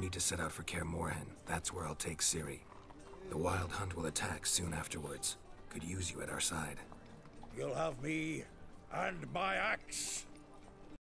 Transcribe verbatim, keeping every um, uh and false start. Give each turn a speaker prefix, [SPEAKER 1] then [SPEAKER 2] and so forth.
[SPEAKER 1] need to set out for Kaer Morhen. That's where I'll take Ciri. The Wild Hunt will attack soon afterwards. Could use you at our side.
[SPEAKER 2] You'll have me and my axe.